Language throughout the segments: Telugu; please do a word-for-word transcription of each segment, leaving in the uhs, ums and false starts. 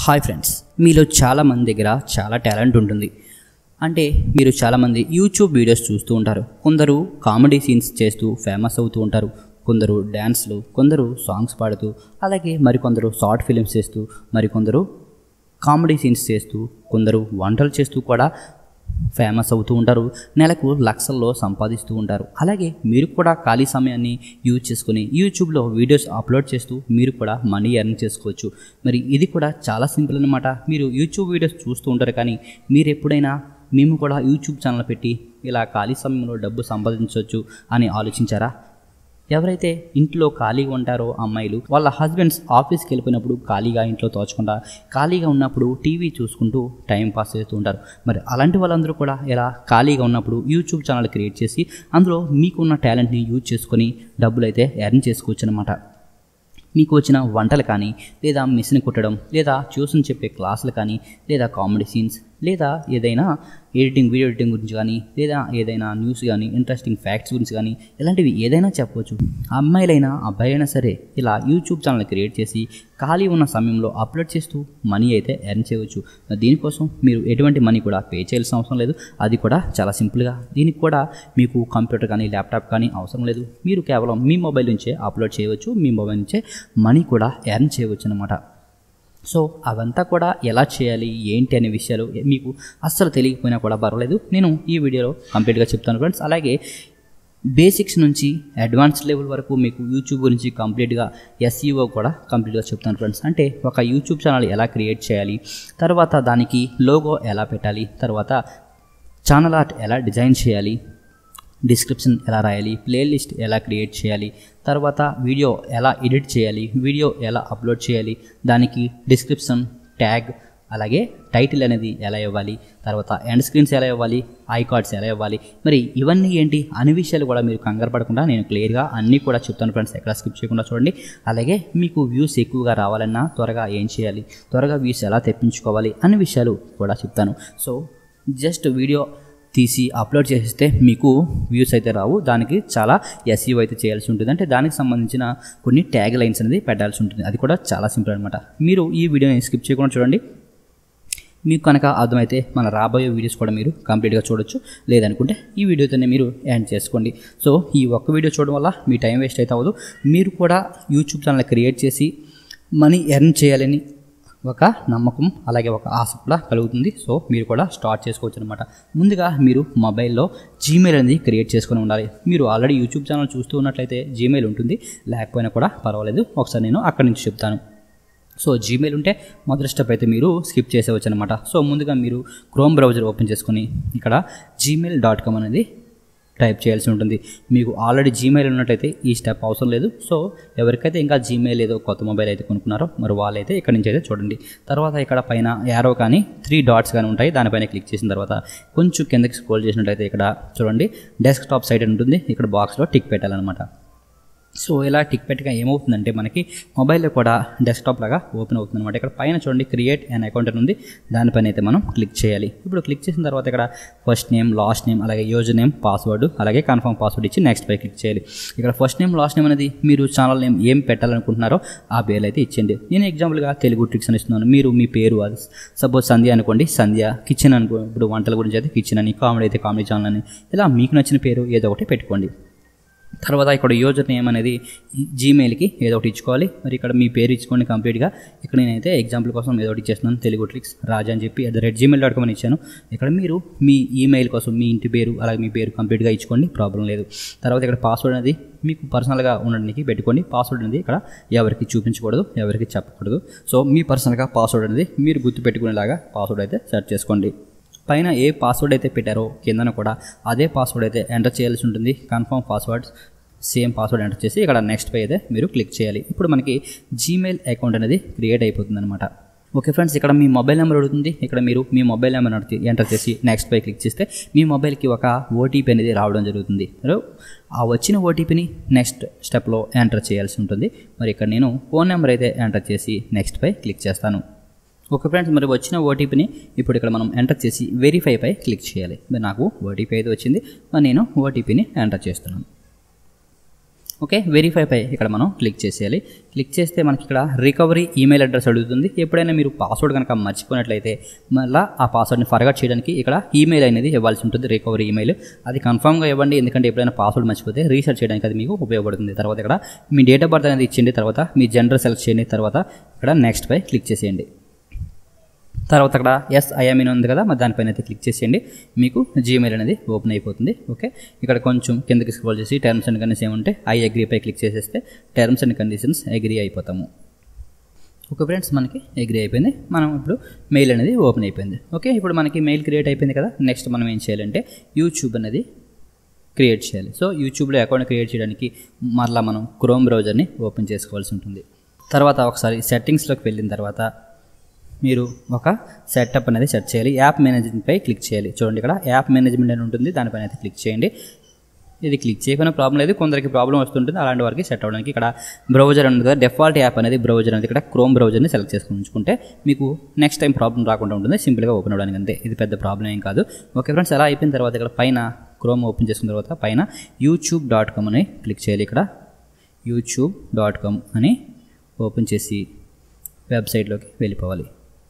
హాయ్ ఫ్రెండ్స్, మీలో చాలామంది దగ్గర చాలా టాలెంట్ ఉంటుంది. అంటే మీరు చాలామంది యూట్యూబ్ వీడియోస్ చూస్తూ ఉంటారు. కొందరు కామెడీ సీన్స్ చేస్తూ ఫేమస్ అవుతూ ఉంటారు, కొందరు డ్యాన్స్లు, కొందరు సాంగ్స్ పాడుతూ, అలాగే మరికొందరు షార్ట్ ఫిలిమ్స్ చేస్తూ, మరికొందరు కామెడీ సీన్స్ చేస్తూ, కొందరు వంటలు చేస్తూ కూడా ఫేమస్ అవుతూ ఉంటారు. నెలకు లక్షల్లో సంపాదిస్తూ ఉంటారు. అలాగే మీరు కూడా ఖాళీ సమయాన్ని యూజ్ చేసుకుని యూట్యూబ్లో వీడియోస్ అప్లోడ్ చేస్తూ మీరు కూడా మనీ ఎర్న్ చేసుకోవచ్చు. మరి ఇది కూడా చాలా సింపుల్ అనమాట. మీరు యూట్యూబ్ వీడియోస్ చూస్తూ ఉంటారు, కానీ మీరు ఎప్పుడైనా మేము కూడా యూట్యూబ్ ఛానల్ పెట్టి ఇలా ఖాళీ సమయంలో డబ్బు సంపాదించవచ్చు అని ఆలోచించారా? ఎవరైతే ఇంట్లో ఖాళీగా ఉంటారో అమ్మాయిలు, వాళ్ళ హస్బెండ్స్ ఆఫీస్కి వెళ్ళిపోయినప్పుడు ఖాళీగా ఇంట్లో తోచకుండా ఖాళీగా ఉన్నప్పుడు టీవీ చూసుకుంటూ టైం పాస్ చేస్తూ ఉంటారు. మరి అలాంటి వాళ్ళందరూ కూడా ఇలా ఖాళీగా ఉన్నప్పుడు యూట్యూబ్ ఛానల్ క్రియేట్ చేసి అందులో మీకున్న టాలెంట్ని యూజ్ చేసుకొని డబ్బులు అయితే ఎర్న్ చేసుకోవచ్చు అనమాట. మీకు వచ్చిన వంటలు కానీ, లేదా మిషన్ కుట్టడం, లేదా ట్యూషన్ చెప్పే క్లాసులు కానీ, లేదా కామెడీ సీన్స్, లేదా ఏదైనా ఎడిటింగ్, వీడియో ఎడిటింగ్ గురించి కానీ, లేదా ఏదైనా న్యూస్ కానీ, ఇంట్రెస్టింగ్ ఫ్యాక్ట్స్ గురించి కానీ, ఇలాంటివి ఏదైనా చెప్పవచ్చు. అమ్మాయిలైనా అబ్బాయి అయినా సరే ఇలా యూట్యూబ్ ఛానల్ క్రియేట్ చేసి ఖాళీ ఉన్న సమయంలో అప్లోడ్ చేస్తూ మనీ అయితే ఎర్న్ చేయవచ్చు. దీనికోసం మీరు ఎటువంటి మనీ కూడా పే చేయాల్సిన అవసరం లేదు. అది కూడా చాలా సింపుల్గా. దీనికి కూడా మీకు కంప్యూటర్ కానీ, ల్యాప్టాప్ కానీ అవసరం లేదు. మీరు కేవలం మీ మొబైల్ నుంచే అప్లోడ్ చేయవచ్చు, మీ మొబైల్ నుంచే మనీ కూడా ఎర్న్ చేయవచ్చు అన్నమాట. సో అవంతా కూడా ఎలా చేయాలి, ఏంటి అనే విషయాలు మీకు అస్సలు తెలియకపోయినా కూడా పర్వాలేదు, నేను ఈ వీడియోలో కంప్లీట్గా చెప్తాను ఫ్రెండ్స్. అలాగే బేసిక్స్ నుంచి అడ్వాన్స్ లెవెల్ వరకు మీకు యూట్యూబ్ గురించి కంప్లీట్గా ఎస్ఈఓ కూడా కంప్లీట్గా చెప్తాను ఫ్రెండ్స్. అంటే ఒక యూట్యూబ్ ఛానల్ ఎలా క్రియేట్ చేయాలి, తర్వాత దానికి లోగో ఎలా పెట్టాలి, తర్వాత ఛానల్ ఆర్ట్ ఎలా డిజైన్ చేయాలి, డిస్క్రిప్షన్ ఎలా రాయాలి, ప్లేలిస్ట్ ఎలా క్రియేట్ చేయాలి, తర్వాత వీడియో ఎలా ఎడిట్ చేయాలి, వీడియో ఎలా అప్లోడ్ చేయాలి, దానికి డిస్క్రిప్షన్, ట్యాగ్, అలాగే టైటిల్ అనేది ఎలా ఇవ్వాలి, తర్వాత ఎండ్ స్క్రీన్స్ ఎలా ఇవ్వాలి, ఐ కార్డ్స్ ఎలా ఇవ్వాలి. మరి ఇవన్నీ ఏంటి అనే విషయాలు కూడా మీరు కంగారు పడకుండా నేను క్లియర్గా అన్నీ కూడా చెప్తాను ఫ్రెండ్స్. ఎక్కడ స్కిప్ చేయకుండా చూడండి. అలాగే మీకు వ్యూస్ ఎక్కువగా రావాలన్నా త్వరగా ఏం చేయాలి, త్వరగా వ్యూస్ ఎలా తెప్పించుకోవాలి అనే విషయాలు కూడా చెప్తాను. సో జస్ట్ వీడియో తీసి అప్లోడ్ చేస్తే మీకు వ్యూస్ అయితే రావు. దానికి చాలా ఎస్ఈఓ అయితే చేయాల్సి ఉంటుంది. అంటే దానికి సంబంధించిన కొన్ని ట్యాగ్ లైన్స్ అనేది పెట్టాల్సి ఉంటుంది. అది కూడా చాలా సింపుల్ అనమాట. మీరు ఈ వీడియోని స్కిప్ చేయకుండా చూడండి. మీకు కనుక అర్థమైతే మన రాబోయే వీడియోస్ కూడా మీరు కంప్లీట్గా చూడొచ్చు. లేదనుకుంటే ఈ వీడియోతోనే మీరు ఎండ్ చేసుకోండి. సో ఈ ఒక్క వీడియో చూడడం వల్ల మీ టైం వేస్ట్ అయితే అవ్వదు. మీరు కూడా యూట్యూబ్ ఛానల్ క్రియేట్ చేసి మనీ ఎర్న్ చేయాలని ఒక నమ్మకం, అలాగే ఒక ఆశ కూడా కలుగుతుంది. సో మీరు కూడా స్టార్ట్ చేసుకోవచ్చు అనమాట. ముందుగా మీరు మొబైల్లో జీమెయిల్ అనేది క్రియేట్ చేసుకొని ఉండాలి. మీరు ఆల్రెడీ యూట్యూబ్ ఛానల్ చూస్తూ ఉన్నట్లయితే జీమెయిల్ ఉంటుంది, లేకపోయినా కూడా పర్వాలేదు. ఒకసారి నేను అక్కడి నుంచి చెప్తాను. సో జీమెయిల్ ఉంటే మొదటి స్టెప్ అయితే మీరు స్కిప్ చేసేవచ్చు అనమాట. సో ముందుగా మీరు క్రోమ్ బ్రౌజర్ ఓపెన్ చేసుకొని ఇక్కడ జీమెయిల్ డాట్ కామ్ అనేది టైప్ చేయాల్సి ఉంటుంది. మీకు ఆల్రెడీ జీమెయిల్ ఉన్నట్టయితే ఈ స్టెప్ అవసరం లేదు. సో ఎవరికైతే ఇంకా జీమెయిల్ ఏదో కొత్త మొబైల్ అయితే కొనుక్కున్నారో మరి వాళ్ళైతే ఇక్కడ నుంచి అయితే చూడండి. తర్వాత ఇక్కడ పైన యారో కానీ త్రీ డాట్స్ కానీ ఉంటాయి. దానిపైన క్లిక్ చేసిన తర్వాత కొంచెం కిందకి స్క్రోల్ చేసినట్టయితే ఇక్కడ చూడండి డెస్క్టాప్ సైట్ అని ఉంటుంది. ఇక్కడ బాక్స్లో టిక్ పెట్టాలన్నమాట. సో ఇలా టిక్ పెట్టగా ఏమవుతుందంటే మనకి మొబైల్లో కూడా డెస్క్టాప్ లాగా ఓపెన్ అవుతుంది అనమాట. ఇక్కడ పైన చూడండి క్రియేట్ అన్ అకౌంట్ అని ఉంది. దానిపైన అయితే మనం క్లిక్ చేయాలి. ఇప్పుడు క్లిక్ చేసిన తర్వాత ఇక్కడ ఫస్ట్ నేమ్, లాస్ట్ నేమ్, అలాగే యూజర్ నేమ్, పాస్వర్డ్, అలాగే కన్ఫర్మ్ పాస్వర్డ్ ఇచ్చి నెక్స్ట్ పై క్లిక్ చేయాలి. ఇక్కడ ఫస్ట్ నేమ్, లాస్ట్ నేమ్ అనేది మీరు ఛానల్ నేమ్ ఏం పెట్టాలనుకుంటున్నారో ఆ పేర్లు అయితే ఇచ్చేయండి. నేను ఎగ్జాంపుల్గా తెలుగు ట్రిక్స్ అని ఇస్తున్నాను. మీరు మీ పేరు సపోజ్ సంధ్య అనుకోండి, సంధ్య. కిచెన్ అనుకో, ఇప్పుడు వంటల గురించి అయితే కిచెన్ అని, కామెడీ అయితే కామెడీ ఛానల్ అని, ఇలా మీకు నచ్చిన పేరు ఏదో ఒకటి పెట్టుకోండి. తర్వాత ఇక్కడ యూజర్ నేమ్ అనేది జీమెయిల్కి ఏదో ఒకటి ఇచ్చుకోవాలి. మరి ఇక్కడ మీ పేరు ఇచ్చుకోండి కంప్లీట్గా. ఇక్కడ నేనైతే ఎగ్జాంపుల్ కోసం ఏదో ఒకటి ఇచ్చేస్తున్నాను, తెలుగు ట్రిక్స్ రాజా అని చెప్పి at the rate Gmail dot com అని ఇచ్చాను. ఇక్కడ మీరు మీ ఈమెయిల్ కోసం మీ ఇంటి పేరు, అలాగే మీ పేరు కంప్లీట్గా ఇచ్చుకోండి, ప్రాబ్లం లేదు. తర్వాత ఇక్కడ పాస్వర్డ్ అనేది మీకు పర్సనల్గా ఉండడానికి పెట్టుకోండి. పాస్వర్డ్ అనేది ఇక్కడ ఎవరికి చూపించకూడదు, ఎవరికి చెప్పకూడదు. సో మీ పర్సనల్గా పాస్వర్డ్ అనేది మీరు గుర్తు పెట్టుకునేలాగా పాస్వర్డ్ అయితే సెట్ చేసుకోండి. పైన ఏ పాస్వర్డ్ అయితే పెట్టారో కిందన కూడా అదే పాస్వర్డ్ అయితే ఎంటర్ చేయాల్సి ఉంటుంది. Confirm password, same password enter చేసి ఇక్కడ నెక్స్ట్ పై అయితే మీరు క్లిక్ చేయాలి. ఇప్పుడు మనకి జీమెయిల్ అకౌంట్ అనేది క్రియేట్ అయిపోతుంది అనమాట. ఓకే ఫ్రెండ్స్, ఇక్కడ మీ మొబైల్ నెంబర్ అడుగుతుంది. ఇక్కడ మీరు మీ మొబైల్ నెంబర్ ఎంటర్ చేసి నెక్స్ట్ పై క్లిక్ చేస్తే మీ మొబైల్కి ఒక ఓటీపీ అనేది రావడం జరుగుతుంది. మీరు ఆ వచ్చిన ఓటీపీని నెక్స్ట్ స్టెప్లో ఎంటర్ చేయాల్సి ఉంటుంది. మరి ఇక్కడ నేను ఫోన్ నెంబర్ అయితే ఎంటర్ చేసి నెక్స్ట్ పై క్లిక్ చేస్తాను. ఓకే ఫ్రెండ్స్, మరి వచ్చిన ఓటీపీని ఇప్పుడు ఇక్కడ మనం ఎంటర్ చేసి వెరిఫై పై క్లిక్ చేయాలి. మరి నాకు ఓటీపీ అయితే వచ్చింది, మరి నేను ఓటీపీని ఎంటర్ చేస్తున్నాను. ఓకే, వెరిఫై పై ఇక్కడ మనం క్లిక్ చేసేయాలి. క్లిక్ చేస్తే మనకి ఇక్కడ రికవరీ ఈమెయిల్ అడ్రస్ అడుగుతుంది. ఎప్పుడైనా మీరు పాస్వర్డ్ కనుక మర్చిపోయినట్లయితే మళ్ళీ ఆ పాస్వర్డ్ని ఫర్గట్ చేయడానికి ఇక్కడ ఈమెయిల్ అనేది ఇవ్వాల్సి ఉంటుంది, రికవరీ ఈమెయిల్. అది కన్ఫర్మ్గా ఇవ్వండి, ఎందుకంటే ఎప్పుడైనా పాస్వర్డ్ మర్చిపోతే రీసెర్చ్ చేయడానికి అది మీకు ఉపయోగపడుతుంది. తర్వాత ఇక్కడ మీ డేట్ ఆఫ్ బర్త్ అనేది ఇచ్చేయండి, తర్వాత మీ జెండర్ సెలెక్ట్ చేయండి, తర్వాత ఇక్కడ నెక్స్ట్ పై క్లిక్ చేసేయండి. తర్వాత అక్కడ ఎస్ ఐఎమ్ ఇన్ ఉంది కదా, మరి దానిపైన అయితే క్లిక్ చేసేయండి. మీకు జీమెయిల్ అనేది ఓపెన్ అయిపోతుంది. ఓకే, ఇక్కడ కొంచెం కిందకి స్క్రోల్ చేసి టర్మ్స్ అండ్ కండిషన్స్ ఏముంటే ఐ అగ్రీ పై క్లిక్ చేసేస్తే టర్మ్స్ అండ్ కండిషన్స్ అగ్రీ అయిపోతాము. ఓకే ఫ్రెండ్స్, మనకి అగ్రీ అయిపోయింది. మనం ఇప్పుడు మెయిల్ అనేది ఓపెన్ అయిపోయింది. ఓకే, ఇప్పుడు మనకి మెయిల్ క్రియేట్ అయిపోయింది కదా. నెక్స్ట్ మనం ఏం చేయాలంటే యూట్యూబ్ అనేది క్రియేట్ చేయాలి. సో యూట్యూబ్లో అకౌంట్ క్రియేట్ చేయడానికి మరలా మనం క్రోమ్ బ్రౌజర్ని ఓపెన్ చేసుకోవాల్సి ఉంటుంది. తర్వాత ఒకసారి సెట్టింగ్స్లోకి వెళ్ళిన తర్వాత మీరు ఒక సెటప్ అనేది సెట్ చేయాలి. యాప్ మేనేజ్మెంట్పై క్లిక్ చేయాలి. చూడండి, ఇక్కడ యాప్ మేనేజ్మెంట్ అని ఉంటుంది, దానిపైన అయితే క్లిక్ చేయండి. ఇది క్లిక్ చేయకుండా ప్రాబ్లం లేదు, కొందరికి ప్రాబ్లం వస్తుంటుంది. అలాంటి వారికి సెట్ అవ్వడానికి ఇక్కడ బ్రౌజర్ ఉంది కదా, డిఫాల్ట్ యాప్ అనేది బ్రౌజర్ అనేది ఇక్కడ క్రోమ్ బ్రౌజర్ని సెలెక్ట్ చేసుకుని ఉంచుకుంటే మీకు నెక్స్ట్ టైం ప్రాబ్లం రాకుండా ఉంటుంది, సింపుల్గా ఓపెన్ అవ్వడానికి అంతే. ఇది పెద్ద ప్రాబ్లం ఏం కాదు. ఓకే ఫ్రెండ్స్, అలా అయిపోయిన తర్వాత ఇక్కడ పైన క్రోమ్ ఓపెన్ చేసుకున్న తర్వాత పైన యూట్యూబ్ డాట్ కామ్ అని క్లిక్ చేయాలి. ఇక్కడ యూట్యూబ్ డాట్ కామ్ అని ఓపెన్ చేసి వెబ్సైట్లోకి వెళ్ళిపోవాలి.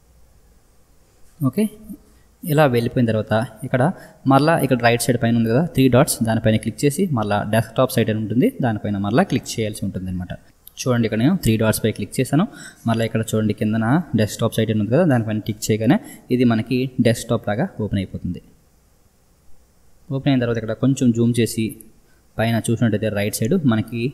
ఓకే, ఇలా వెళ్ళిపోయిన తర్వాత ఇక్కడ మళ్ళీ ఇక్కడ రైట్ సైడ్ పైన ఉంది కదా త్రీ డాట్స్, దానిపైన క్లిక్ చేసి మళ్ళీ డెస్క్టాప్ సైట్ అని ఉంటుంది, దానిపైన మళ్ళీ క్లిక్ చేయాల్సి ఉంటుంది అనమాట. చూడండి, ఇక్కడ నేను త్రీ డాట్స్ పై క్లిక్ చేశాను. మళ్ళీ ఇక్కడ చూడండి కిందన డెస్క్టాప్ సైట్ అని ఉంది కదా, దానిపైన క్లిక్ చేయగానే ఇది మనకి డెస్క్టాప్ లాగా ఓపెన్ అయిపోతుంది. ఓపెన్ అయిన తర్వాత ఇక్కడ కొంచెం జూమ్ చేసి పైన చూసినట్టయితే రైట్ సైడ్ మనకి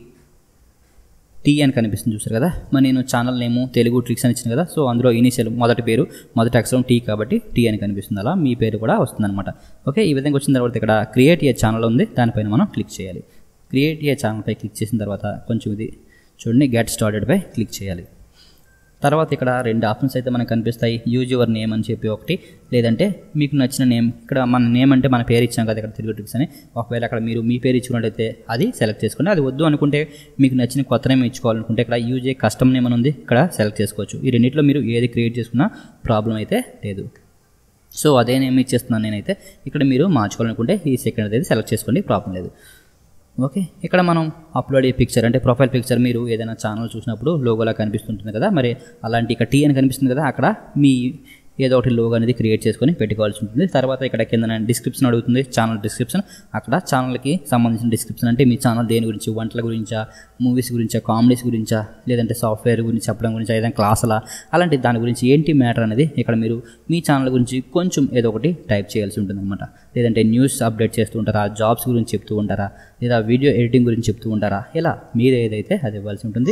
టీ అని కనిపిస్తుంది, చూసారు కదా. మరి నేను ఛానల్ నేము తెలుగు ట్రిక్స్ అని ఇచ్చాను కదా, సో అందులో ఇనిషియల్ మొదటి పేరు మొదటి అక్షరం టీ కాబట్టి టీ అని కనిపిస్తుంది, అలా మీ పేరు కూడా వస్తుందన్నమాట. ఓకే, ఈ విధంగా వచ్చిన తర్వాత ఇక్కడ క్రియేట్ ఏ ఛానల్ ఉంది, దానిపైన మనం క్లిక్ చేయాలి. క్రియేట్ ఏ ఛానల్ పై క్లిక్ చేసిన తర్వాత కొంచెం ఇది చూడండి గెట్ స్టార్టెడ్ పై క్లిక్ చేయాలి. తర్వాత ఇక్కడ రెండు ఆప్షన్స్ అయితే మనకు కనిపిస్తాయి, యూజ్ యువర్ నేమ్ అని చెప్పి ఒకటి, లేదంటే మీకు నచ్చిన నేమ్. ఇక్కడ మన నేమ్ అంటే మన పేరు ఇచ్చాం కదా ఇక్కడ తెలుగు ట్రిక్స్ అని, ఒకవేళ అక్కడ మీరు మీ పేరు ఇచ్చుకున్నట్టయితే అది సెలెక్ట్ చేసుకోండి. అది వద్దు అనుకుంటే మీకు నచ్చిన కొత్త నేమ్ ఇచ్చుకోవాలనుకుంటే ఇక్కడ యూజ్ ఏ కస్టమ్ నేమ్ అని ఉంది, ఇక్కడ సెలెక్ట్ చేసుకోవచ్చు. ఈ రెండింటిలో మీరు ఏది క్రియేట్ చేసుకున్నా ప్రాబ్లం అయితే లేదు. సో అదే నేమ్ ఇచ్చేస్తున్నాను నేనైతే. ఇక్కడ మీరు మార్చుకోవాలనుకుంటే ఈ సెకండ్ అయితే సెలెక్ట్ చేసుకోండి, ప్రాబ్లం లేదు. ఓకే, ఇక్కడ మనం అప్లోడ్ అయ్యే పిక్చర్ అంటే ప్రొఫైల్ పిక్చర్ మీరు ఏదైనా ఛానల్ చూసినప్పుడు లోగోలా కనిపిస్తుంటుంది కదా, మరి అలాంటి ఇక్కడ టీ అని కనిపిస్తుంది కదా, అక్కడ మీ ఏదో ఒకటి లోగో అనేది క్రియేట్ చేసుకొని పెట్టుకోవాల్సి ఉంటుంది. తర్వాత ఇక్కడ కింద డిస్క్రిప్షన్ అడుగుతుంది, ఛానల్ డిస్క్రిప్షన్. అక్కడ ఛానల్కి సంబంధించిన డిస్క్రిప్షన్ అంటే మీ ఛానల్ దేని గురించి, వంటల గురించా, మూవీస్ గురించా, కామెడీస్ గురించా, లేదంటే సాఫ్ట్వేర్ గురించి చెప్పడం గురించి, ఏదైనా క్లాసులా, అలాంటి దాని గురించి ఏంటి మ్యాటర్ అనేది ఇక్కడ మీరు మీ ఛానల్ గురించి కొంచెం ఏదో ఒకటి టైప్ చేయాల్సి ఉంటుంది అనమాట. లేదంటే న్యూస్ అప్డేట్ చేస్తూ ఉంటారా, జాబ్స్ గురించి చెప్తూ ఉంటారా, లేదా వీడియో ఎడిటింగ్ గురించి చెప్తూ ఉంటారా, ఇలా మీరు ఏదైతే అది ఇవ్వాల్సి ఉంటుంది.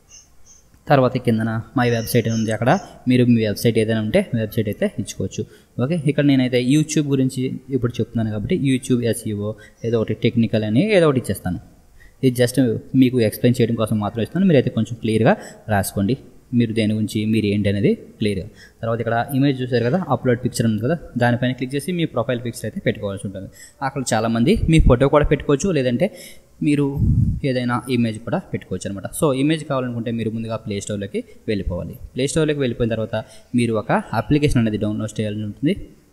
తర్వాత కిందన మై వెబ్సైట్ ఉంది, అక్కడ మీరు మీ వెబ్సైట్ ఏదైనా ఉంటే వెబ్సైట్ అయితే ఇచ్చుకోవచ్చు. ఓకే, ఇక్కడ నేనైతే యూట్యూబ్ గురించి ఇప్పుడు చెప్తున్నాను కాబట్టి యూట్యూబ్ ఎస్ఈఓ ఏదో ఒకటి టెక్నికల్ అని ఏదో ఒకటి ఇచ్చేస్తాను. ఇది జస్ట్ మీకు ఎక్స్ప్లెయిన్ చేయడం కోసం మాత్రం ఇస్తాను, మీరైతే కొంచెం క్లియర్గా రాసుకోండి మీరు దేని గురించి మీరు ఏంటి అనేది క్లియర్గా. తర్వాత ఇక్కడ ఇమేజ్ చూసారు కదా, అప్లోడ్ పిక్చర్ ఉంది కదా, దానిపైన క్లిక్ చేసి మీ ప్రొఫైల్ పిక్చర్ అయితే పెట్టుకోవాల్సి ఉంటుంది. అక్కడ చాలామంది మీ ఫోటో కూడా పెట్టుకోవచ్చు, లేదంటే మీరు ఏదైనా ఇమేజ్ కూడా పెట్టుకోవచ్చు అనమాట. సో ఇమేజ్ కావాలనుకుంటే మీరు ముందుగా ప్లే స్టోర్లోకి వెళ్ళిపోవాలి. ప్లే స్టోర్లోకి వెళ్ళిపోయిన తర్వాత మీరు ఒక అప్లికేషన్ అనేది డౌన్లోడ్ చేయాల్సి ఉంటుంది.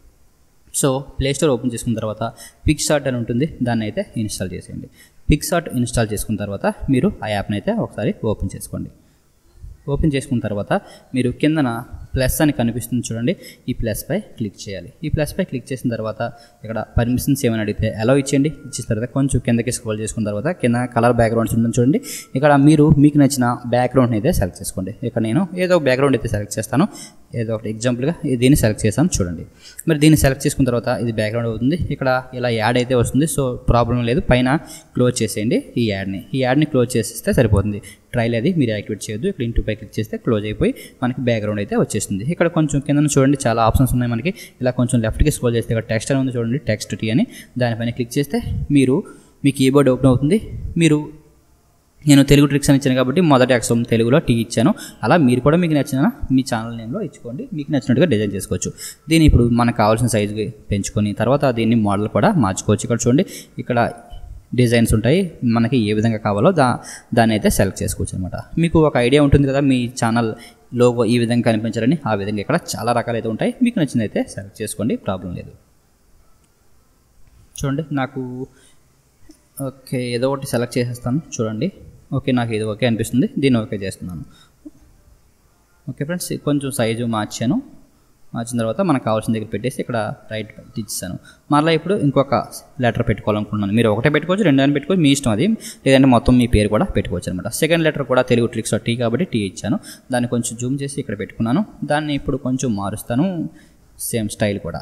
సో ప్లే స్టోర్ ఓపెన్ చేసుకున్న తర్వాత పిక్సార్ట్ అని ఉంటుంది, దాన్ని అయితే ఇన్స్టాల్ చేసేయండి. పిక్సార్ట్ ఇన్స్టాల్ చేసుకున్న తర్వాత మీరు ఆ యాప్ని అయితే ఒకసారి ఓపెన్ చేసుకోండి. ఓపెన్ చేసుకున్న తర్వాత మీరు కిందన ప్లస్ అని కనిపిస్తుంది చూడండి, ఈ ప్లస్ పై క్లిక్ చేయాలి. ఈ ప్లస్ పై క్లిక్ చేసిన తర్వాత ఇక్కడ పర్మిషన్స్ ఏమైనా అడిగితే అలౌ ఇచ్చేయండి. ఇచ్చిన తర్వాత కొంచెం కిందకి స్క్రోల్ చేసుకున్న తర్వాత కింద కలర్ బ్యాక్గ్రౌండ్స్ ఉంటుంది చూడండి, ఇక్కడ మీరు మీకు నచ్చిన బ్యాక్గ్రౌండ్ని అయితే సెలెక్ట్ చేసుకోండి. ఇక్కడ నేను ఏదో బ్యాక్గ్రౌండ్ అయితే సెలెక్ట్ చేస్తాను, ఏదో ఒకటి ఎగ్జాంపుల్గా దీన్ని సెలెక్ట్ చేస్తాను చూడండి. మరి దీన్ని సెలెక్ట్ చేసుకున్న తర్వాత ఇది బ్యాక్గ్రౌండ్ అవుతుంది, ఇక్కడ ఇలా యాడ్ అయితే వస్తుంది. సో ప్రాబ్లం లేదు, పైన క్లోజ్ చేసేయండి ఈ యాడ్ని. ఈ యాడ్ని క్లోజ్ చేసేస్తే సరిపోతుంది. ట్రైల్ అది మీరు యాక్టివేట్ చేయొద్దు. ఇక్కడ ఇంటూ పై క్లిక్ చేస్తే క్లోజ్ అయిపోయి మనకి బ్యాక్గ్రౌండ్ అయితే వచ్చేస్తుంది. ఇక్కడ కొంచెం కింద చూడండి చాలా ఆప్షన్స్ ఉన్నాయి మనకి. ఇలా కొంచెం లెఫ్ట్కి స్క్రోల్ చేస్తే ఇక్కడ టెక్స్ట్ అని ఉంది చూడండి, టెక్స్ట్ టీ అని, దానిపైన క్లిక్ చేస్తే మీరు మీ కీబోర్డ్ ఓపెన్ అవుతుంది. మీరు నేను తెలుగు ట్రిక్స్ అని ఇచ్చాను కాబట్టి మొదటి అక్షరం తెలుగులో టీ ఇచ్చాను. అలా మీరు కూడా మీకు నచ్చిన మీ ఛానల్ నేమ్లో ఇచ్చుకోండి, మీకు నచ్చినట్టుగా డిజైన్ చేసుకోవచ్చు. దీన్ని ఇప్పుడు మనకు కావాల్సిన సైజుకి పెంచుకొని తర్వాత దీన్ని మోడల్ కూడా మార్చుకోవచ్చు. ఇక్కడ చూడండి ఇక్కడ డిజైన్స్ ఉంటాయి, మనకి ఏ విధంగా కావాలో దా దాన్ని అయితే సెలెక్ట్ చేసుకోవచ్చు అనమాట. మీకు ఒక ఐడియా ఉంటుంది కదా మీ ఛానల్ లోగో ఈ విధంగా కనిపించాలని, ఆ విధంగా ఇక్కడ చాలా రకాలు అయితే ఉంటాయి, మీకు నచ్చింది అయితే సెలెక్ట్ చేసుకోండి, ప్రాబ్లం లేదు. చూడండి నాకు ఓకే, ఏదో ఒకటి సెలెక్ట్ చేసేస్తాను చూడండి. ఓకే, నాకు ఇది ఓకే అనిపిస్తుంది, దీన్ని ఓకే చేస్తున్నాను. ఓకే ఫ్రెండ్స్, కొంచెం సైజు మార్చాను. మార్చిన తర్వాత మనకు కావాల్సిన దగ్గర పెట్టేసి ఇక్కడ రైట్ ఇచ్చాను. మళ్ళీ ఇప్పుడు ఇంకొక లెటర్ పెట్టుకోవాలనుకుంటున్నాను. మీరు ఒకటే పెట్టుకోవచ్చు, రెండు అని పెట్టుకోవచ్చు, మీ ఇష్టం అది. లేదంటే మొత్తం మీ పేరు కూడా పెట్టుకోవచ్చు అనమాట. సెకండ్ లెటర్ కూడా తెలుగు ట్రిక్స్ టీ కాబట్టి టీ ఇచ్చాను. దాన్ని కొంచెం జూమ్ చేసి ఇక్కడ పెట్టుకున్నాను. దాన్ని ఇప్పుడు కొంచెం మారుస్తాను, సేమ్ స్టైల్ కూడా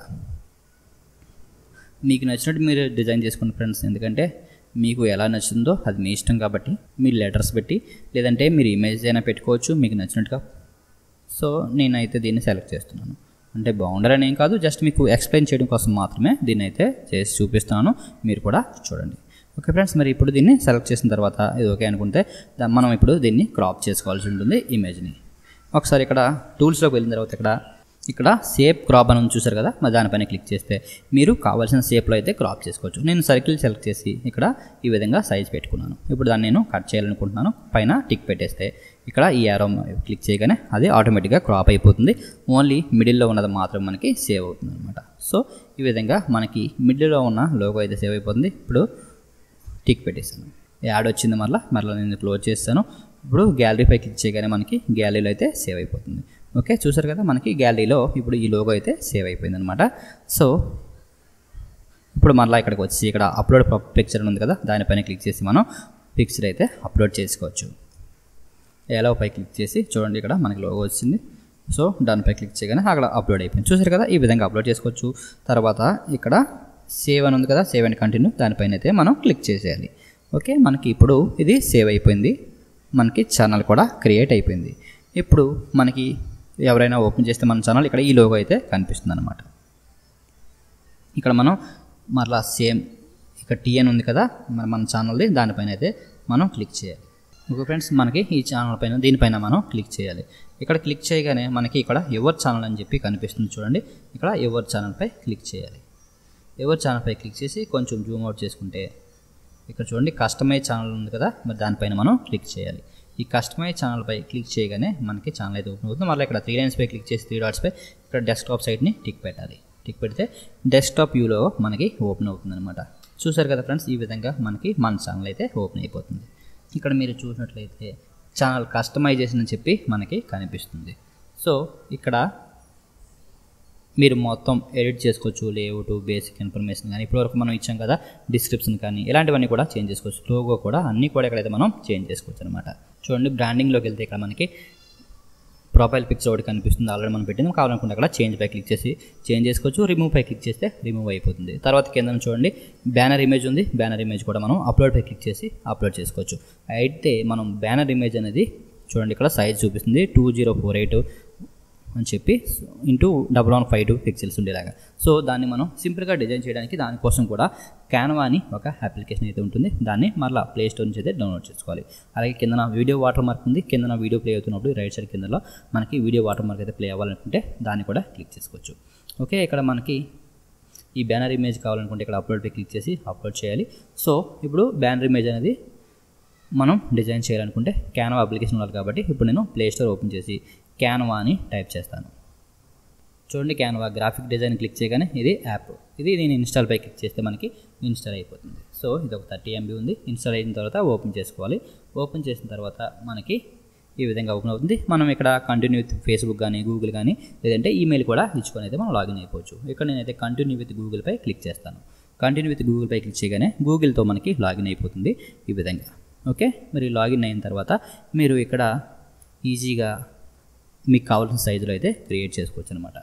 మీకు నచ్చినట్టు మీరు డిజైన్ చేసుకోండి ఫ్రెండ్స్. ఎందుకంటే మీకు ఎలా నచ్చిందో అది మీ ఇష్టం కాబట్టి మీరు లెటర్స్ పెట్టి లేదంటే మీరు ఇమేజ్ అయినా పెట్టుకోవచ్చు మీకు నచ్చినట్టుగా. సో నేనైతే దీన్ని సెలెక్ట్ చేస్తున్నాను. అంటే బాగుండాలని ఏం కాదు, జస్ట్ మీకు ఎక్స్ప్లెయిన్ చేయడం కోసం మాత్రమే దీన్ని అయితే చేసి చూపిస్తున్నాను. మీరు కూడా చూడండి. ఓకే ఫ్రెండ్స్, మరి ఇప్పుడు దీన్ని సెలెక్ట్ చేసిన తర్వాత ఇది ఓకే అనుకుంటే మనం ఇప్పుడు దీన్ని క్రాప్ చేసుకోవాల్సి ఉంటుంది ఇమేజ్ని. ఒకసారి ఇక్కడ టూల్స్లోకి వెళ్ళిన తర్వాత ఇక్కడ ఇక్కడ షేప్ క్రాప్ అని చూసారు కదా, మరి దానిపైన క్లిక్ చేస్తే మీరు కావాల్సిన షేప్లో అయితే క్రాప్ చేసుకోవచ్చు. నేను సర్కిల్ సెలెక్ట్ చేసి ఇక్కడ ఈ విధంగా సైజ్ పెట్టుకున్నాను. ఇప్పుడు దాన్ని నేను కట్ చేయాలనుకుంటున్నాను. పైన టిక్ పెట్టేస్తే ఇక్కడ ఈ యారో క్లిక్ చేయగానే అది ఆటోమేటిక్గా క్రాప్ అయిపోతుంది. ఓన్లీ మిడిల్లో ఉన్నది మాత్రం మనకి సేవ్ అవుతుంది అనమాట. సో ఈ విధంగా మనకి మిడిల్లో ఉన్న లోగో అయితే సేవ్ అయిపోతుంది. ఇప్పుడు టిక్ పెట్టేసాను, యాడ్ వచ్చింది. మళ్ళీ మళ్ళీ నేను క్లోజ్ చేస్తాను. ఇప్పుడు గ్యాలరీపై క్లిక్ చేయగానే మనకి గ్యాలరీలో అయితే సేవ్ అయిపోతుంది. ఓకే, చూసారు కదా, మనకి గ్యాలరీలో ఇప్పుడు ఈ లోగో అయితే సేవ్ అయిపోయింది అనమాట. సో ఇప్పుడు మళ్ళీ ఇక్కడికి వచ్చి ఇక్కడ అప్లోడ్ పిక్చర్ ఉంది కదా, దానిపైన క్లిక్ చేసి మనం పిక్చర్ అయితే అప్లోడ్ చేసుకోవచ్చు. ఎలాపై క్లిక్ చేసి చూడండి, ఇక్కడ మనకి లోగో వచ్చింది. సో దానిపై క్లిక్ చేయగానే అక్కడ అప్లోడ్ అయిపోయింది. చూసారు కదా, ఈ విధంగా అప్లోడ్ చేసుకోవచ్చు. తర్వాత ఇక్కడ సేవ్ అని ఉంది కదా, సేవ్ అండ్ కంటిన్యూ, దానిపైన అయితే మనం క్లిక్ చేసేయాలి. ఓకే, మనకి ఇప్పుడు ఇది సేవ్ అయిపోయింది. మనకి ఛానల్ కూడా క్రియేట్ అయిపోయింది. ఇప్పుడు మనకి ఎవరైనా ఓపెన్ చేస్తే మన ఛానల్ ఇక్కడ ఈ లోగో అయితే కనిపిస్తుంది అనమాట. ఇక్కడ మనం మరలా సేమ్ ఇక్కడ టీ అని ఉంది కదా మన ఛానల్ది, దానిపైన అయితే మనం క్లిక్ చేయాలి. ఓకే ఫ్రెండ్స్, మనకి ఈ ఛానల్ పైన దీనిపైన మనం క్లిక్ చేయాలి. ఇక్కడ క్లిక్ చేయగానే మనకి ఇక్కడ ఎవర్ ఛానల్ అని చెప్పి కనిపిస్తుంది చూడండి. ఇక్కడ ఎవర్ ఛానల్పై క్లిక్ చేయాలి. ఎవర్ ఛానల్పై క్లిక్ చేసి కొంచెం జూమ్ అవుట్ చేసుకుంటే ఇక్కడ చూడండి కస్టమైజ్ ఛానల్ ఉంది కదా, మరి దానిపైన మనం క్లిక్ చేయాలి. ఈ కస్టమైజ్ ఛానల్పై క్లిక్ చేయగానే మనకి ఛానల్ అయితే ఓపెన్ అవుతుంది. మళ్ళీ ఇక్కడ త్రీ లైన్స్పై క్లిక్ చేసి త్రీ డాట్స్పై ఇక్కడ డెస్క్టాప్ సైడ్ని టిక్ పెట్టాలి. టిక్ పెడితే డెస్క్టాప్ వ్యూలో మనకి ఓపెన్ అవుతుంది అనమాట. చూసారు కదా ఫ్రెండ్స్, ఈ విధంగా మనకి మన ఛానల్ అయితే ఓపెన్ అయిపోతుంది. ఇక్కడ మీరు చూసినట్లయితే ఛానల్ కస్టమైజేషన్ అని చెప్పి మనకి కనిపిస్తుంది. సో ఇక్కడ మీరు మొత్తం ఎడిట్ చేసుకోవచ్చు, లేఅవుట్, బేసిక్ ఇన్ఫర్మేషన్ కానీ ఇప్పటివరకు మనం ఇచ్చాం కదా, డిస్క్రిప్షన్ కానీ ఇలాంటివన్నీ కూడా చేంజ్ చేసుకోవచ్చు. లోగో కూడా అన్నీ కూడా ఇక్కడైతే మనం చేంజ్ చేసుకోవచ్చు అనమాట. చూడండి, బ్రాండింగ్లోకి వెళ్తే ఇక్కడ మనకి ప్రొఫైల్ పిక్చర్ ఒకటి కనిపిస్తుంది, ఆల్రెడీ మనం పెట్టింది. కావాలనుకుంటే అక్కడ చేంజ్ పై క్లిక్ చేసి చేంజ్ చేసుకోవచ్చు. రిమూవ్ పై క్లిక్ చేస్తే రిమూవ్ అయిపోతుంది. తర్వాత కింద చూడండి బ్యానర్ ఇమేజ్ ఉంది, బ్యానర్ ఇమేజ్ కూడా మనం అప్లోడ్ పై క్లిక్ చేసి అప్లోడ్ చేసుకోవచ్చు. అయితే మనం బ్యానర్ ఇమేజ్ అనేది చూడండి ఇక్కడ సైజ్ చూపిస్తుంది టూ జీరో ఫోర్ ఎయిట్ అని చెప్పి into double one five two pixels ఉండేలాగా. సో దాన్ని మనం సింపుల్గా డిజైన్ చేయడానికి దానికోసం కూడా క్యాన్వా అని ఒక అప్లికేషన్ అయితే ఉంటుంది. దాన్ని మళ్ళీ ప్లే స్టోర్ నుంచి అయితే డౌన్లోడ్ చేసుకోవాలి. అలాగే కింద వీడియో వాటర్ మార్క్ ఉంది, కింద వీడియో ప్లే అవుతున్నప్పుడు రైట్ సైడ్ కిందలో మనకి వీడియో వాటర్ మార్క్ అయితే ప్లే అవ్వాలనుకుంటే దాన్ని కూడా క్లిక్ చేసుకోవచ్చు. ఓకే, ఇక్కడ మనకి ఈ బ్యానర్ ఇమేజ్ కావాలనుకుంటే ఇక్కడ అప్లోడ్ పై క్లిక్ చేసి అప్లోడ్ చేయాలి. సో ఇప్పుడు బ్యానర్ ఇమేజ్ అనేది మనం డిజైన్ చేయాలనుకుంటే క్యాన్వా అప్లికేషన్ ఉండాలి కాబట్టి ఇప్పుడు నేను ప్లే స్టోర్ ఓపెన్ చేసి క్యాన్వా అని టైప్ చేస్తాను. చూడండి, క్యాన్వా గ్రాఫిక్ డిజైన్ క్లిక్ చేయగానే ఇది యాప్, ఇది నేను ఇన్స్టాల్ పై క్లిక్ చేస్తే మనకి ఇన్స్టాల్ అయిపోతుంది. సో ఇది ఒక థర్టీ ఎంబీ ఉంది. ఇన్స్టాల్ అయిన తర్వాత ఓపెన్ చేసుకోవాలి. ఓపెన్ చేసిన తర్వాత మనకి ఈ విధంగా ఓపెన్ అవుతుంది. మనం ఇక్కడ కంటిన్యూ విత్ ఫేస్బుక్ కానీ గూగుల్ కానీ లేదంటే ఈమెయిల్ కూడా ఇచ్చుకొని అయితే మనం లాగిన్ అయిపోవచ్చు. ఇక్కడ నేనైతే కంటిన్యూ విత్ గూగుల్ పై క్లిక్ చేస్తాను. కంటిన్యూ విత్ గూగుల్ పై క్లిక్ చేయగానే గూగుల్తో మనకి లాగిన్ అయిపోతుంది ఈ విధంగా. ఓకే, మరి లాగిన్ అయిన తర్వాత మీరు ఇక్కడ ఈజీగా మీకు కావాల్సిన సైజులో అయితే క్రియేట్ చేసుకోవచ్చు అనమాట.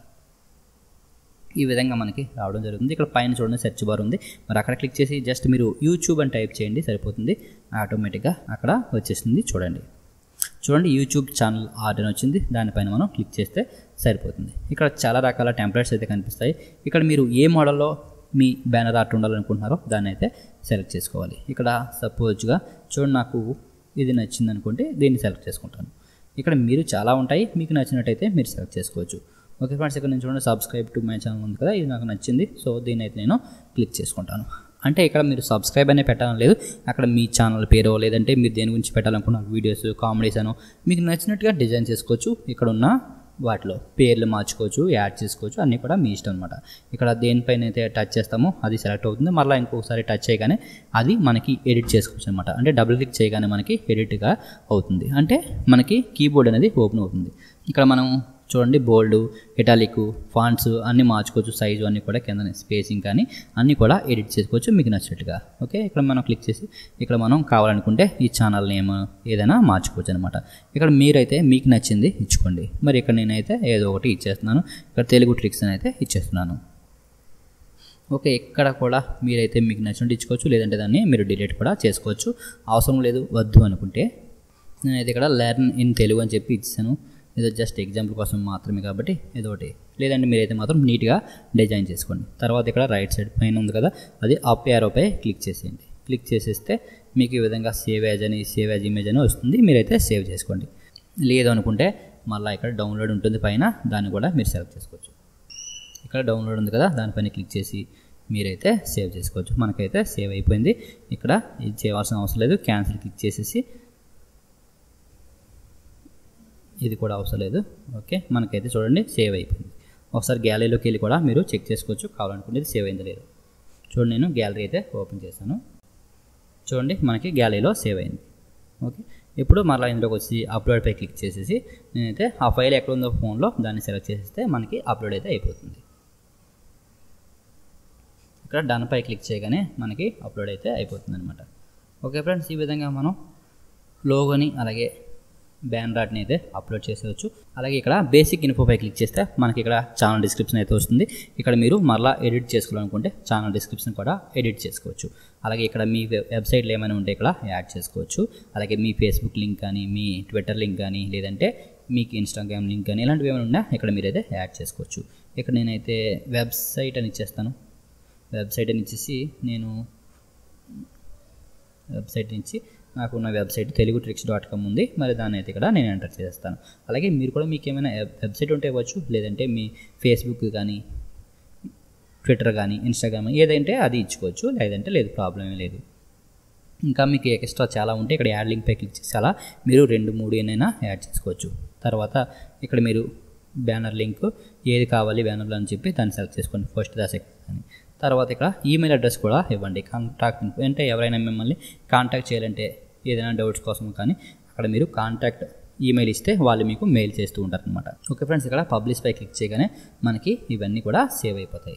ఈ విధంగా మనకి రావడం జరుగుతుంది. ఇక్కడ పైన చూడండి సెర్చ్ బార్ ఉంది, మరి అక్కడ క్లిక్ చేసి జస్ట్ మీరు యూట్యూబ్ అని టైప్ చేయండి సరిపోతుంది. ఆటోమేటిక్గా అక్కడ వచ్చేస్తుంది. చూడండి చూడండి యూట్యూబ్ ఛానల్ ఆర్ట్ అని వచ్చింది, దానిపైన మనం క్లిక్ చేస్తే సరిపోతుంది. ఇక్కడ చాలా రకాల టెంప్లెట్స్ అయితే కనిపిస్తాయి. ఇక్కడ మీరు ఏ మోడల్లో మీ బ్యానర్ ఆర్ట్ ఉండాలనుకుంటున్నారో దాన్ని అయితే సెలెక్ట్ చేసుకోవాలి. ఇక్కడ సపోజ్గా చూడండి, నాకు ఇది నచ్చింది అనుకుంటే దీన్ని సెలెక్ట్ చేసుకుంటాను. ఇక్కడ మీరు చాలా ఉంటాయి, మీకు నచ్చినట్టయితే మీరు సెలెక్ట్ చేసుకోవచ్చు. ఓకే ఫ్రెండ్స్, ఇక్కడ నేను చూడండి సబ్స్క్రైబ్ టు మై ఛానల్ ఉంది కదా, ఇది నాకు నచ్చింది. సో దీన్ని అయితే నేను క్లిక్ చేసుకుంటాను. అంటే ఇక్కడ మీరు సబ్స్క్రైబ్ అనే పెట్టాలని లేదు, అక్కడ మీ ఛానల్ పేరు లేదంటే మీరు దేని గురించి పెట్టాలనుకున్న వీడియోస్, కామెడీస్ అనో మీకు నచ్చినట్టుగా డిజైన్ చేసుకోవచ్చు. ఇక్కడ ఉన్న వాటిలో పేర్లు మార్చుకోవచ్చు, యాడ్ చేసుకోవచ్చు, అన్నీ కూడా మీ ఇష్టం అనమాట. ఇక్కడ దేనిపైన అయితే టచ్ చేస్తామో అది సెలెక్ట్ అవుతుంది. మళ్ళీ ఇంకొకసారి టచ్ చేయగానే అది మనకి ఎడిట్ చేసుకోవచ్చు అనమాట. అంటే డబుల్ క్లిక్ చేయగానే మనకి ఎడిట్గా అవుతుంది. అంటే మనకి కీబోర్డ్ అనేది ఓపెన్ అవుతుంది. ఇక్కడ మనం చూడండి బోల్డ్, ఇటాలిక్, ఫాంట్స్ అన్నీ మార్చుకోవచ్చు, సైజు అన్నీ కూడా కింద స్పేసింగ్ కానీ అన్నీ కూడా ఎడిట్ చేసుకోవచ్చు మీకు నచ్చినట్టుగా. ఓకే, ఇక్కడ మనం క్లిక్ చేసి ఇక్కడ మనం కావాలనుకుంటే ఈ ఛానల్ నేమ్ ఏదైనా మార్చుకోవచ్చు అనమాట. ఇక్కడ మీరైతే మీకు నచ్చింది ఇచ్చుకోండి. మరి ఇక్కడ నేనైతే ఏదో ఒకటి ఇచ్చేస్తున్నాను. ఇక్కడ తెలుగు ట్రిక్స్ అని అయితే ఇచ్చేస్తున్నాను. ఓకే, ఇక్కడ కూడా మీరైతే మీకు నచ్చినట్టు ఇచ్చుకోవచ్చు, లేదంటే దాన్ని మీరు డిలీట్ కూడా చేసుకోవచ్చు. అవసరం లేదు వద్దు అనుకుంటే నేనైతే ఇక్కడ లెర్న్ ఇన్ తెలుగు అని చెప్పి ఇచ్చాను. ఏదో జస్ట్ ఎగ్జాంపుల్ కోసం మాత్రమే కాబట్టి ఏదో ఒకటి, లేదంటే మీరైతే మాత్రం నీట్గా డిజైన్ చేసుకోండి. తర్వాత ఇక్కడ రైట్ సైడ్ పైన ఉంది కదా, అది అప్ యారోపై క్లిక్ చేసేయండి. క్లిక్ చేసేస్తే మీకు ఈ విధంగా సేవ్ యాజ్ అని సేవ్ యాజ్ ఇమేజ్ అని వస్తుంది. మీరైతే సేవ్ చేసుకోండి. లేదు అనుకుంటే మళ్ళీ ఇక్కడ డౌన్లోడ్ ఉంటుంది పైన, దాన్ని కూడా మీరు సెలెక్ట్ చేసుకోవచ్చు. ఇక్కడ డౌన్లోడ్ ఉంది కదా, దానిపైన క్లిక్ చేసి మీరైతే సేవ్ చేసుకోవచ్చు. మనకైతే సేవ్ అయిపోయింది. ఇక్కడ ఇది చేయవలసిన అవసరం లేదు, క్యాన్సిల్ క్లిక్ చేసేసి ఇది కూడా అవసరం లేదు. ఓకే, మనకైతే చూడండి సేవ్ అయిపోయింది. ఒకసారి గ్యాలరీలోకి వెళ్ళి కూడా మీరు చెక్ చేసుకోవచ్చు కావాలనుకుంటే సేవ్ అయిందో లేదు. చూడండి నేను గ్యాలరీ అయితే ఓపెన్ చేశాను. చూడండి మనకి గ్యాలరీలో సేవ్ అయింది. ఓకే, ఇప్పుడు మళ్ళీ ఇందులోకి వచ్చి అప్లోడ్ పై క్లిక్ చేసేసి నేనైతే ఆ ఫైల్ ఎక్కడ ఉందో ఫోన్లో దాన్ని సెలెక్ట్ చేసేస్తే మనకి అప్లోడ్ అయితే అయిపోతుంది. ఇక్కడ డన్ పై క్లిక్ చేయగానే మనకి అప్లోడ్ అయితే అయిపోతుంది అనమాట. ఓకే ఫ్రెండ్స్, ఈ విధంగా మనం లోగోని అలాగే బ్యానర్ ఆర్ట్ని అయితే అప్లోడ్ చేసేవచ్చు. అలాగే ఇక్కడ బేసిక్ ఇన్ఫోపై క్లిక్ చేస్తే మనకి ఇక్కడ ఛానల్ డిస్క్రిప్షన్ అయితే వస్తుంది. ఇక్కడ మీరు మరలా ఎడిట్ చేసుకోవాలనుకుంటే ఛానల్ డిస్క్రిప్షన్ కూడా ఎడిట్ చేసుకోవచ్చు. అలాగే ఇక్కడ మీ వెబ్సైట్లో ఏమైనా ఉంటే ఇక్కడ యాడ్ చేసుకోవచ్చు. అలాగే మీ ఫేస్బుక్ లింక్ కానీ, మీ ట్విట్టర్ లింక్ కానీ, లేదంటే మీకు ఇన్స్టాగ్రామ్ లింక్ కానీ ఇలాంటివి ఏమైనా ఉన్నా ఇక్కడ మీరైతే యాడ్ చేసుకోవచ్చు. ఇక్కడ నేనైతే వెబ్సైట్ అని ఇచ్చేస్తాను. వెబ్సైట్ అని ఇచ్చేసి నేను వెబ్సైట్ నుంచి నాకున్న website Telugu tricks dot com ఉంది. మరి దాన్ని అయితే ఇక్కడ నేను ఎంటర్ చేస్తాను. అలాగే మీరు కూడా మీకు ఏమైనా వెబ్సైట్ ఉంటే ఇవ్వచ్చు, లేదంటే మీ ఫేస్బుక్ కానీ, ట్విట్టర్ కానీ, ఇన్స్టాగ్రామ్ ఏదంటే అది ఇచ్చుకోవచ్చు, లేదంటే లేదు, ప్రాబ్లం ఏం లేదు. ఇంకా మీకు ఎక్స్ట్రా చాలా ఉంటే ఇక్కడ యాడ్ లింక్ పై క్లిక్ చేసి అలా మీరు రెండు మూడు ఏనైనా యాడ్ చేసుకోవచ్చు. తర్వాత ఇక్కడ మీరు బ్యానర్ లింక్ ఏది కావాలి బ్యానర్లో అని చెప్పి దాన్ని సెలెక్ట్ చేసుకోండి, ఫస్ట్ దా సెకండ్ అని. తర్వాత ఇక్కడ ఈమెయిల్ అడ్రస్ కూడా ఇవ్వండి, కాంటాక్ట్ ఇన్ఫో. అంటే ఎవరైనా మిమ్మల్ని కాంటాక్ట్ చేయాలంటే ఏదైనా డౌట్స్ కోసం కానీ అక్కడ మీరు కాంటాక్ట్ ఈమెయిల్ ఇస్తే వాళ్ళు మీకు మెయిల్ చేస్తూ ఉంటారు అనమాట. ఓకే ఫ్రెండ్స్, ఇక్కడ పబ్లిష్ పై క్లిక్ చేయగానే మనకి ఇవన్నీ కూడా సేవ్ అయిపోతాయి.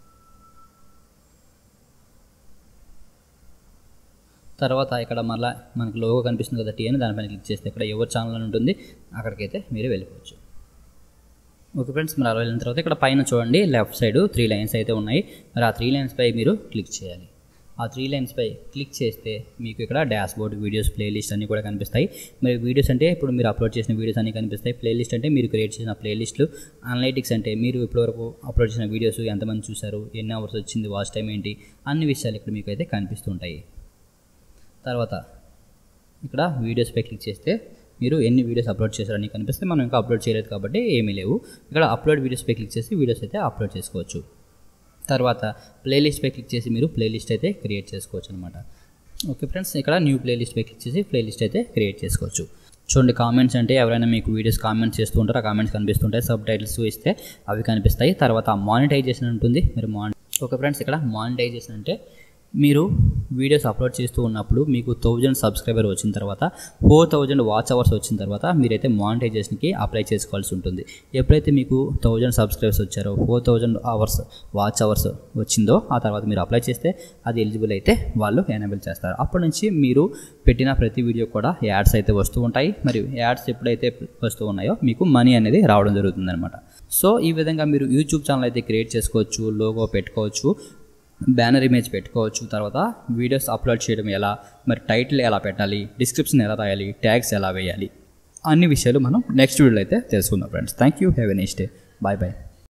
తర్వాత ఇక్కడ మళ్ళీ మనకి లోగో కనిపిస్తుంది కదా, టీ అని, దానిపైన క్లిక్ చేస్తే ఇక్కడ ఎవరి ఛానల్ అని ఉంటుంది, అక్కడికైతే మీరు వెళ్ళిపోవచ్చు. ఓకే ఫ్రెండ్స్, మరి అలా వెళ్ళిన తర్వాత ఇక్కడ పైన చూడండి లెఫ్ట్ సైడ్ త్రీ లైన్స్ అయితే ఉన్నాయి. మరి ఆ త్రీ లైన్స్పై మీరు క్లిక్ చేయాలి. ఆ త్రీ లైన్స్పై క్లిక్ చేస్తే మీకు ఇక్కడ డాష్ బోర్డ్, వీడియోస్, ప్లేలిస్ట్ అన్నీ కూడా కనిపిస్తాయి. మరి వీడియోస్ అంటే ఇప్పుడు మీరు అప్లోడ్ చేసిన వీడియోస్ అన్నీ కనిపిస్తాయి. ప్లేలిస్ట్ అంటే మీరు క్రియేట్ చేసిన ప్లేలిస్టులు. అనలైటిక్స్ అంటే మీరు ఇప్పటివరకు అప్లోడ్ చేసిన వీడియోస్ ఎంతమంది చూశారు, ఎన్ని అవర్స్ వచ్చింది, వాచ్ టైం ఏంటి, అన్ని విషయాలు ఇక్కడ మీకు అయితే కనిపిస్తుంటాయి. తర్వాత ఇక్కడ వీడియోస్పై క్లిక్ చేస్తే మీరు ఎన్ని వీడియోస్ అప్లోడ్ చేశారని కనిపిస్తే, మనం ఇంకా అప్లోడ్ చేయలేదు కాబట్టి ఏమీ లేవు. ఇక్కడ అప్లోడ్ వీడియోస్పై క్లిక్ చేసి వీడియోస్ అయితే అప్లోడ్ చేసుకోవచ్చు. తర్వాత ప్లేలిస్ట్పై క్లిక్ చేసి మీరు ప్లేలిస్ట్ అయితే క్రియేట్ చేసుకోవచ్చు అనమాట. ఓకే ఫ్రెండ్స్, ఇక్కడ న్యూ ప్లేలిస్ట్పై క్లిక్ చేసి ప్లేలిస్ట్ అయితే క్రియేట్ చేసుకోవచ్చు. చూడండి కామెంట్స్ అంటే ఎవరైనా మీకు వీడియోస్ కామెంట్స్ చేస్తూ ఉంటారు, ఆ కామెంట్స్ కనిపిస్తుంటాయి. సబ్ టైటిల్స్ ఇస్తే అవి కనిపిస్తాయి. తర్వాత మానిటైజేషన్ ఉంటుంది. మీరు మాని ఓకే ఫ్రెండ్స్, ఇక్కడ మానిటైజేషన్ అంటే మీరు వీడియోస్ అప్లోడ్ చేస్తూ ఉన్నప్పుడు మీకు థౌజండ్ సబ్స్క్రైబర్ వచ్చిన తర్వాత ఫోర్ థౌజండ్ వాచ్ అవర్స్ వచ్చిన తర్వాత మీరైతే మానిటైజేషన్కి అప్లై చేసుకోవాల్సి ఉంటుంది. ఎప్పుడైతే మీకు థౌజండ్ సబ్స్క్రైబర్స్ వచ్చారో, four thousand hours watch hours వచ్చిందో, ఆ తర్వాత మీరు అప్లై చేస్తే అది ఎలిజిబుల్ అయితే వాళ్ళు ఎనేబుల్ చేస్తారు. అప్పటి నుంచి మీరు పెట్టిన ప్రతి వీడియో కూడా యాడ్స్ అయితే వస్తూ ఉంటాయి. మరియు యాడ్స్ ఎప్పుడైతే వస్తూ ఉన్నాయో మీకు మనీ అనేది రావడం జరుగుతుంది అనమాట. సో ఈ విధంగా మీరు యూట్యూబ్ ఛానల్ అయితే క్రియేట్ చేసుకోవచ్చు, లోగో పెట్టుకోవచ్చు, బ్యానర్ ఇమేజ్ పెట్టుకోవచ్చు. తర్వాత వీడియోస్ అప్లోడ్ చేయడం ఎలా, మరి టైటిల్ ఎలా పెట్టాలి, డిస్క్రిప్షన్ ఎలా రాయాలి, ట్యాగ్స్ ఎలా వేయాలి, అన్ని విషయాలు మనం నెక్స్ట్ వీడియోలో అయితే తెలుసుకుందాం friends. Thank you, have a nice day, bye bye.